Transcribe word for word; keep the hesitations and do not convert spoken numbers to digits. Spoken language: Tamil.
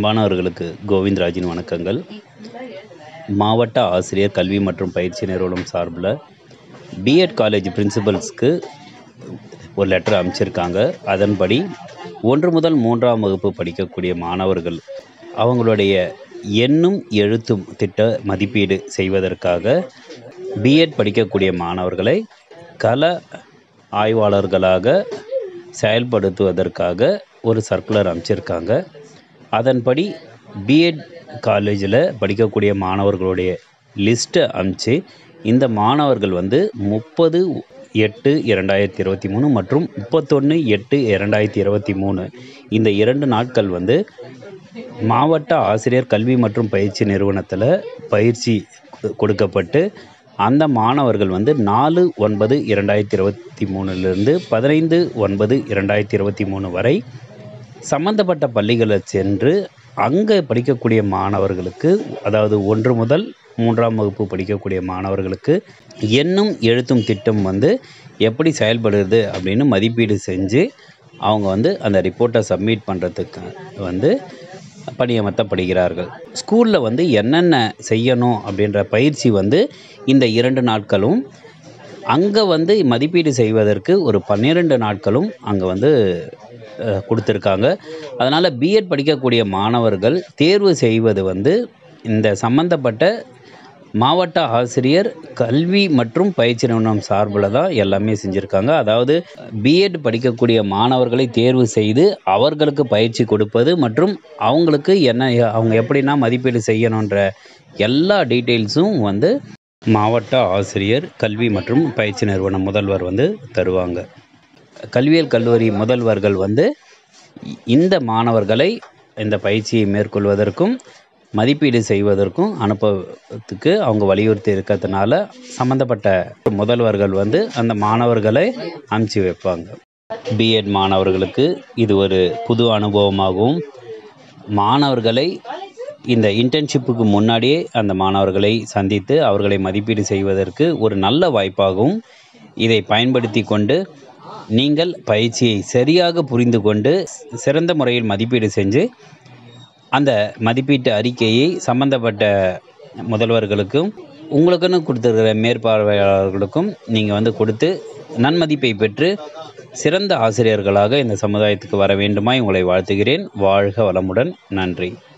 அன்பானவர்களுக்கு கோவிந்தராஜின் வணக்கங்கள். மாவட்ட ஆசிரியர் கல்வி மற்றும் பயிற்சி நிறுவனம் சார்பில் பிஎட் காலேஜ் பிரின்சிபல்ஸ்க்கு ஒரு லெட்டர் அனுப்பிச்சிருக்காங்க. அதன்படி ஒன்று முதல் மூன்றாம் வகுப்பு படிக்கக்கூடிய மாணவர்கள் அவங்களுடைய எண்ணும் எழுத்தும் திட்ட மதிப்பீடு செய்வதற்காக பிஎட் படிக்கக்கூடிய மாணவர்களை கள ஆய்வாளர்களாக செயல்படுத்துவதற்காக ஒரு சர்க்குலர் அனுப்பிச்சிருக்காங்க. அதன்படி பிஎட் காலேஜில் படிக்கக்கூடிய மாணவர்களுடைய லிஸ்ட்டை அனுப்பிச்சு இந்த மாணவர்கள் வந்து முப்பது எட்டு இரண்டாயிரத்தி இருபத்தி மூணு மற்றும் முப்பத்தொன்று எட்டு இரண்டாயிரத்தி இருபத்தி மூணு இந்த இரண்டு நாட்கள் வந்து மாவட்ட ஆசிரியர் கல்வி மற்றும் பயிற்சி நிறுவனத்தில் பயிற்சி கொடுக்கப்பட்டு அந்த மாணவர்கள் வந்து நாலு ஒன்பது இரண்டாயிரத்தி இருபத்தி மூணுலேருந்து பதினைந்து ஒன்பது இரண்டாயிரத்தி இருபத்தி மூணு வரை சம்பந்தப்பட்ட பள்ளிகளை சென்று அங்கே படிக்கக்கூடிய மாணவர்களுக்கு, அதாவது ஒன்று முதல் மூன்றாம் வகுப்பு படிக்கக்கூடிய மாணவர்களுக்கு எண்ணும் எழுத்தும் திட்டம் வந்து எப்படி செயல்படுது அப்படின்னு மதிப்பீடு செஞ்சு அவங்க வந்து அந்த ரிப்போர்ட்டை சப்மிட் பண்ணுறதுக்கு வந்து பணியமர்த்தப்படுகிறார்கள். ஸ்கூலில் வந்து என்னென்ன செய்யணும் அப்படின்ற பயிற்சி வந்து இந்த இரண்டு நாட்களும், அங்கே வந்து மதிப்பீடு செய்வதற்கு ஒரு பன்னிரெண்டு நாட்களும் அங்கே வந்து கொடுத்துருக்காங்க. அதனால் பிஎட் படிக்கக்கூடிய மாணவர்கள் தேர்வு செய்வது வந்து இந்த சம்பந்தப்பட்ட மாவட்ட ஆசிரியர் கல்வி மற்றும் பயிற்சி நிறுவனம் சார்பில் தான் எல்லாமே செஞ்சுருக்காங்க. அதாவது பிஎட் படிக்கக்கூடிய மாணவர்களை தேர்வு செய்து அவர்களுக்கு பயிற்சி கொடுப்பது மற்றும் அவங்களுக்கு என்ன அவங்க எப்படின்னா மதிப்பீடு செய்யணுன்ற எல்லா டீட்டெயில்ஸும் வந்து மாவட்ட ஆசிரியர் கல்வி மற்றும் பயிற்சி நிறுவன முதல்வர் வந்து தருவாங்க. கல்வியியல் கல்லூரி முதல்வர்கள் வந்து இந்த மாணவர்களை இந்த பயிற்சியை மேற்கொள்வதற்கும் மதிப்பீடு செய்வதற்கும் அனுப்புவதற்கு அவங்க வலியுறுத்தி இருக்கிறதுனால சம்மந்தப்பட்ட முதல்வர்கள் வந்து அந்த மாணவர்களை அனுப்பிச்சி வைப்பாங்க. பிஎட் மாணவர்களுக்கு இது ஒரு புது அனுபவமாகவும், மாணவர்களை இந்த இன்டர்ன்ஷிப்புக்கு முன்னாடியே அந்த மாணவர்களை சந்தித்து அவர்களை மதிப்பீடு செய்வதற்கு ஒரு நல்ல வாய்ப்பாகவும் இதை பயன்படுத்தி கொண்டு நீங்கள் பயிற்சியை சரியாக புரிந்து கொண்டு சிறந்த முறையில் மதிப்பீடு செஞ்சு அந்த மதிப்பீட்டு அறிக்கையை சம்பந்தப்பட்ட முதல்வர்களுக்கும் உங்களுக்குன்னு கொடுத்துருக்கிற மேற்பார்வையாளர்களுக்கும் நீங்கள் வந்து கொடுத்து நன்மதிப்பை பெற்று சிறந்த ஆசிரியர்களாக இந்த சமுதாயத்துக்கு வர வேண்டுமாய் உங்களை வாழ்த்துகிறேன். வாழ்க வளமுடன். நன்றி.